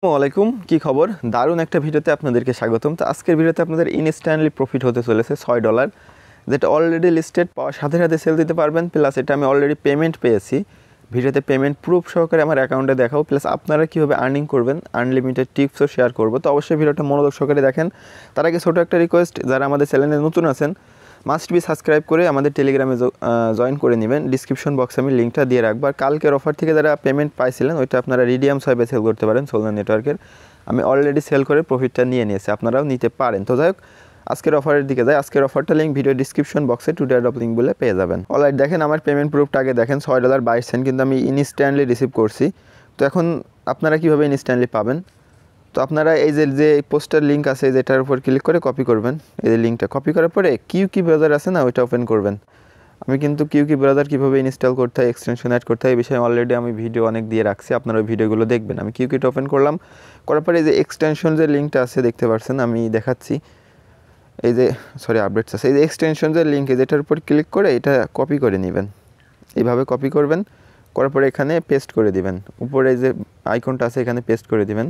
আসসালামাইকুম, কি খবর? দারুণ একটা ভিডিওতে আপনাদেরকে স্বাগতম। তো আজকের ভিডিওতে আপনাদের ইনস্ট্যান্টলি প্রফিট হতে চলেছে $6, যেটা অলরেডি লিস্টেড, পাওয়ার সাথে সাথে সেল দিতে পারবেন। প্লাস এটা আমি অলরেডি পেমেন্ট পেয়েছি, ভিডিওতে পেমেন্ট প্রুফ সহকারে আমার অ্যাকাউন্টে দেখাও। প্লাস আপনারা কীভাবে আর্নিং করবেন, আনলিমিটেড টিপসও শেয়ার করবো। তো অবশ্যই ভিডিওটা মনোযোগ সহকারে দেখেন। তার আগে ছোটো একটা রিকোয়েস্ট, যারা আমাদের চ্যানেলে নতুন আছেন মাস্ট বি সাবস্ক্রাইব করে আমাদের টেলিগ্রামে জয়েন করে নেবেন। ডিসক্রিপশন বক্সে আমি লিঙ্কটা দিয়ে রাখবো। আর কালকের অফার থেকে যারা পেমেন্ট পাইছিলেন ওইটা আপনারা রিডিয়াম সাইবে সেল করতে পারেন, সোলনা নেটওয়ার্কের। আমি অলরেডি সেল করে প্রফিটটা নিয়ে নিয়েছি, আপনারাও নিতে পারেন। তো যাই হোক, আজকের অফারের দিকে যায়। আজকের অফারটা লিঙ্ক ভিডিও ডিসক্রিপশন বক্সে টুডে অ্যাড্রপ লিঙ্ক বলে পেয়ে যাবেন। অলরাইট, দেখেন আমার পেমেন্ট প্রুফটা আগে দেখেন। $6.22 কিন্তু আমি ইনস্ট্যান্টলি রিসিভ করছি। তো এখন আপনারা কীভাবে ইনস্ট্যান্টলি পাবেন? তো আপনারা এই যে পোস্টার লিঙ্ক আছে, যেটার উপর ক্লিক করে কপি করবেন। এই যে লিঙ্কটা কপি করার পরে কিউকি ব্রাউজার আছে না, ওইটা ওপেন করবেন। আমি কিন্তু কিউকি ব্রাউজার কীভাবে ইনস্টল করতে হয়, এক্সটেনশন অ্যাড করতে হয়, এই বিষয়ে অলরেডি আমি ভিডিও অনেক দিয়ে রাখছি, আপনারা ওই ভিডিওগুলো দেখবেন। আমি কিউকিটা ওপেন করলাম, করার পরে এই যে এক্সটেনশন যে লিঙ্কটা আছে দেখতে পাচ্ছেন, আমি দেখাচ্ছি। এই যে আপডেটস আছে, এই যে এক্সটেনশন যে লিঙ্ক, যেটার উপর ক্লিক করে এটা কপি করে নেবেন। এইভাবে কপি করবেন, করার পরে এখানে পেস্ট করে দিবেন। উপরে যে আইকনটা আছে এখানে পেস্ট করে দিবেন।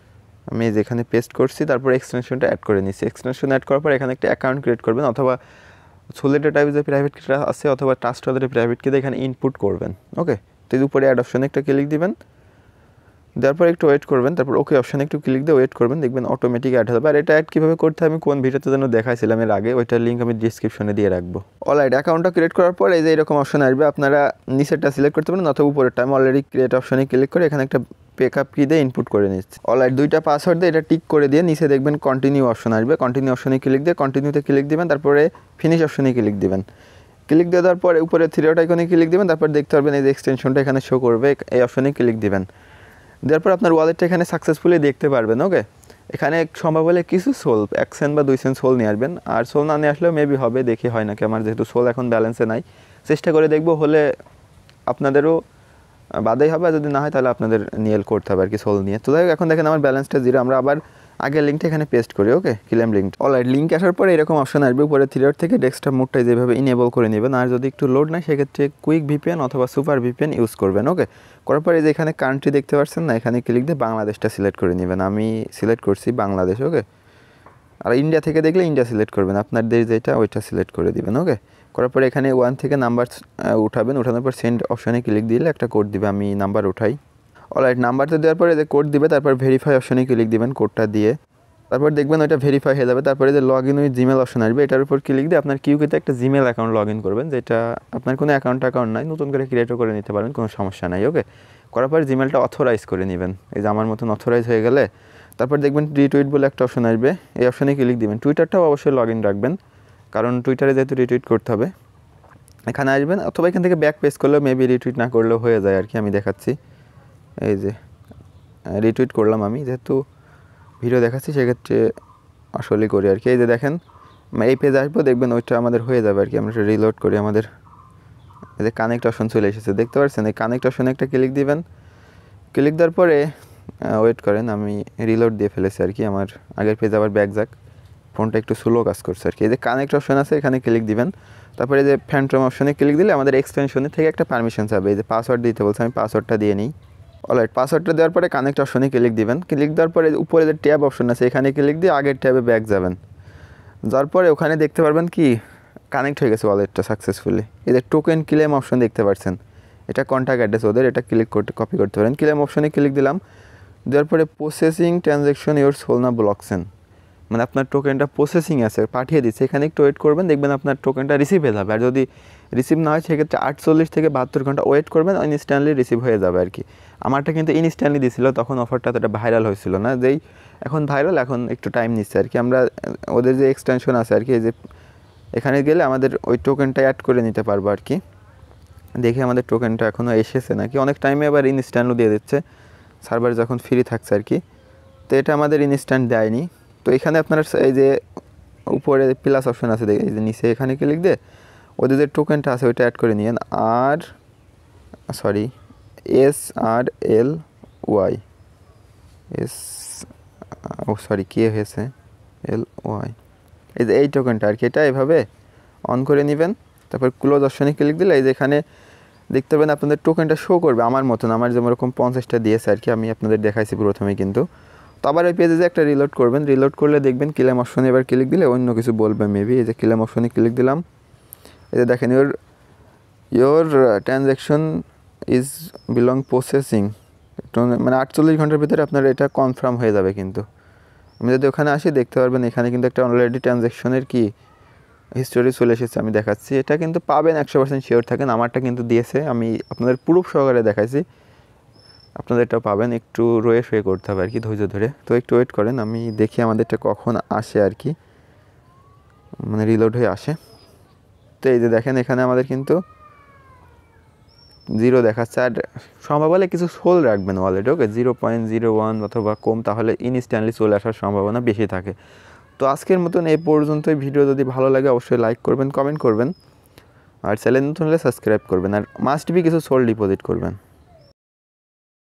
আমি যেখানে পেস্ট করছি, তারপর এক্সটেনশনটা অ্যাড করে নিচ্ছি। এক্সটেনশন অ্যাড করার পর এখানে একটা অ্যাকাউন্ট ক্রিয়েট করবেন, অথবা সোলেটা টাইপ যে প্রাইভেট কি আছে, অথবা ট্রাস্ট ওয়ালেটের প্রাইভেট কি এখানে ইনপুট করবেন। ওকে, তো এই উপরে অ্যাড অপশনে একটা ক্লিক দিবেন, দেওয়ার পর একটু ওয়েট করবেন, তারপর ওকে অপশানে একটু ক্লিক দিয়ে ওয়েট করবেন, দেখবেন অটোমেটিক অ্যাড হবে। আর এটা অ্যাড কীভাবে করতে হবে আমি কোন ভিডিওতে যেন দেখাইছিলাম এর আগে, ওইটার লিঙ্ক আমি ডিসক্রিপশনে দিয়ে রাখবো। অলরাইট, অ্যাকাউন্টটা ক্রিয়েট করার পর এই যে এরকম অপশন আসবে, আপনারা নিচেরটা সিলেক্ট করতে পারেন অথবা উপরেরটা। আমি অলরেডি ক্রিয়েট অপশনে ক্লিক করে এখানে একটা পেকআপ কি দিয়ে ইনপুট করে নিচ্ছি। অলরাইট, দুইটা পাসওয়ার্ড দিয়ে এটা টিক করে দিয়ে নিচে দেখবেন কন্টিনিউ অপশন আসবে। কন্টিনিউ অপশনে ক্লিক দিয়ে কন্টিনিউতে ক্লিক দিবেন, তারপরে ফিনিশ অপশনে ক্লিক দিবেন। ক্লিক দিয়ে দেওয়ার পরে উপরে থ্রি ডট আইকনে ক্লিক দিবেন, তারপর দেখতে পারবেন এই যে এক্সটেনশনটা এখানে শো করবে, এই অপশনে ক্লিক দিবেন। দেওয়ার পর আপনার ওয়ালেটটা এখানে সাকসেসফুলি দেখতে পারবেন। ওকে, এখানে সম্ভব হলে কিছু সোল 1 সেন্ট বা 2 সেন্ট সোল নিয়ে আসবেন। আর সোল না নিয়ে আসলেও মেবি হবে, দেখে হয় নাকি। আমার যেহেতু সোল এখন ব্যালেন্সে নাই, চেষ্টা করে দেখবো, হলে আপনাদেরও বাদেই হবে। আর যদি না হয় তাহলে আপনাদের নিয়েল করতে হবে আর কি সোল নিয়ে। তো যাই হোক, এখন দেখেন আমার ব্যালেন্সটা 0। আমরা আবার আগের লিঙ্কটা এখানে পেস্ট করি। Okay, claim link. Alright, link আসার পরে এরকম অপশন আসবে, উপরে থ্রি ডট থেকে ডেস্কটপ মোডটা যেভাবে ইনেবল করে নেবেন। আর যদি একটু লোড নেয় সেক্ষেত্রে কুইক ভিপিএন অথবা সুপার ভিপিএন ইউজ করবেন। ওকে, করার পরে যে এখানে কান্ট্রি দেখতে পাচ্ছেন না, এখানে ক্লিক দিয়ে বাংলাদেশটা সিলেক্ট করে নেবেন। আমি সিলেক্ট করছি বাংলাদেশ। ওকে, আর ইন্ডিয়া থেকে দেখলে ইন্ডিয়া সিলেক্ট করবেন, আপনার দেশ যেটা ওইটা সিলেক্ট করে দিবেন। ওকে, করার পরে এখানে 1 থেকে নাম্বার উঠাবেন, উঠানোর পর সেন্ড অপশানে ক্লিক দিলে একটা কোড দিবে, আমি নাম্বার উঠাই। অলরাইট, নাম্বারটা দেওয়ার পরে যে কোড দিবে, তারপর ভেরিফাই অপশানে ক্লিক দিবেন কোডটা দিয়ে, তারপর দেখবেন ওইটা ভেরিফাই হয়ে যাবে। তারপরে যে log in with Gmail option আসবে, এটার উপর ক্লিক দিয়ে আপনার কিউকিতে একটা জিমেল অ্যাকাউন্ট লগ ইন করবেন, যেটা আপনার কোনো অ্যাকাউন্ট নাই, নতুন করে ক্রিয়েটও করে নিতে পারেন, কোনো সমস্যা নাই। ওকে, করার পর জিমেলটা অথরাইজ করে নেবেন। এই যে আমার মতন অথরাইজ হয়ে গেলে তারপর দেখবেন রিটুইট বলে একটা অপশন আসবে, এই অপশানে ক্লিক দিবেন। টুইটারটাও অবশ্যই লগ ইন রাখবেন, কারণ টুইটারে যেহেতু রিটুইট করতে হবে। এখানে আসবেন, অথবা এখান থেকে ব্যাক পেজ করলেও মেবি রিটুইট না করলেও হয়ে যায় আর কি। আমি দেখাচ্ছি, এই যে রিটুইট করলাম আমি, যেহেতু ভিডিও দেখাচ্ছি সেক্ষেত্রে আসলে করি আর কি। এই যে দেখেন এই পেজে আসবো, দেখবেন ওইটা আমাদের হয়ে যাবে আর কি। আমরা রিলোড করি, আমাদের এই যে কানেক্ট অপশন চলে এসেছে, দেখতে পাচ্ছেন। এই কানেক্ট অপশনে একটা ক্লিক দিবেন, ক্লিক দেওয়ার পরে ওয়েট করেন, আমি রিলোড দিয়ে ফেলেছি আর কি। আমার আগের পেজ আবার ব্যাক যাক, ফোনটা একটু স্লো কাজ করছে আর কি। এই যে কানেক্ট অপশন আছে এখানে ক্লিক দিবেন, তারপরে এই যে ফ্যান্টম অপশনে ক্লিক দিলে আমাদের এক্সটেনশনের থেকে একটা পারমিশন যাবে। এই যে পাসওয়ার্ড দিতে বলছে, আমি পাসওয়ার্ডটা দিয়ে নিই। অলরাইট, পাসওয়ার্ডটা দেওয়ার পরে কানেক্ট অপশনে ক্লিক দিবেন। ক্লিক দেওয়ার পরে উপরে যে ট্যাব অপশন আছে এখানে ক্লিক দিয়ে আগের ট্যাবে ব্যাক যাবেন। যাওয়ার পরে ওখানে দেখতে পারবেন কি কানেক্ট হয়ে গেছে ওয়ালেটটা সাকসেসফুলি। এই যে টোকেন ক্লেম অপশন দেখতে পাচ্ছেন, এটা কন্ট্যাক্ট অ্যাড্রেস ওদের, এটা ক্লিক করতে কপি করতে পারেন। ক্লেম অপশনে ক্লিক দিলাম, দেওয়ার পরে processing transaction your Solana blockchain, মানে আপনার টোকেনটা প্রসেসিং আছে, পাঠিয়ে দিচ্ছে। এখানে একটু ওয়েট করবেন, দেখবেন আপনার টোকেনটা রিসিভ হয়ে যাবে। আর যদি রিসিভ না হয় সেক্ষেত্রে 48 থেকে 72 ঘন্টা ওয়েট করবেন, ইনস্ট্যান্টলি রিসিভ হয়ে যাবে আর কি। আমারটা কিন্তু ইনস্ট্যান্টলি দিছিল, তখন অফারটা এতটা ভাইরাল হয়েছিল না, যেই এখন ভাইরাল, এখন একটু টাইম নিচ্ছে আর কি। আমরা ওদের যে এক্সটেনশন আছে আর কি, এই যে এখানে গেলে আমাদের ওই টোকেনটা অ্যাড করে নিতে পারবো আর কি। দেখি আমাদের টোকেনটা এখনও এসেছে নাকি, অনেক টাইমে আবার ইনস্ট্যান্টও দিয়ে দিচ্ছে সার্ভার যখন ফ্রি থাকছে আর কি। তো এটা আমাদের ইনস্ট্যান্ট দেয়নি। তো এখানে আপনারা এই যে উপরে প্লাস অপশন আছে, এই যে নিচে এখানে ক্লিক দিয়ে ওদের যে টোকেনটা আছে ওইটা অ্যাড করে নিন। SRLY কে হয়েছে LY, এই যে এই টোকেনটা আর কি, এটা এভাবে অন করে নেবেন। তারপর ক্লোজ অপশনে ক্লিক দিলে এই যে এখানে দেখতে পাবেন আপনাদের টোকেনটা শো করবে আমার মতন, আমার যেরকম 50টা দিয়েছে আর কি, আমি আপনাদের দেখাইছি প্রথমেই কিন্তু। তো আবার এই পেজে যে একটা রিলোড করবেন, রিলোড করলে দেখবেন ক্লেম অপশনে এবার ক্লিক দিলে অন্য কিছু বলবে মেবি। এই যে ক্লেম অপশনে ক্লিক দিলাম, এই যে দেখেন your transaction is belong processing, মানে 48 ঘন্টার ভিতরে আপনার এটা কনফার্ম হয়ে যাবে। কিন্তু আমি যদি ওখানে আসি দেখতে পারবেন এখানে কিন্তু একটা অলরেডি ট্রানজ্যাকশনের কি হিস্টোরি চলে এসেছে, আমি দেখাচ্ছি। এটা কিন্তু পাবেন 100% শিওর থাকেন, আমারটা কিন্তু দিয়েছে, আমি আপনাদের প্রুফ সহকারে দেখাইছি। আপনাদের এটা পাবেন, একটু রয়ে শুয়ে করতে হবে আর কি, ধৈর্য ধরে। তো একটু ওয়েট করেন, আমি দেখি আমাদেরটা কখন আসে আর কি, মানে রিলোড হয়ে আসে। তো এই যে দেখেন এখানে আমাদের কিন্তু 0 দেখাচ্ছে, আর সম্ভব হলে কিছু সোল রাখবেন ওয়ালেটে, ওকে 0.01 অথবা কম, তাহলে ইনস্ট্যান্টলি চলে আসার সম্ভাবনা বেশি থাকে। তো আজকের মতন এই পর্যন্তই। ভিডিও যদি ভালো লাগে অবশ্যই লাইক করবেন, কমেন্ট করবেন, আর চ্যানেল নতুন হলে সাবস্ক্রাইব করবেন, আর মাস্ট বি কিছু সোল ডিপোজিট করবেন।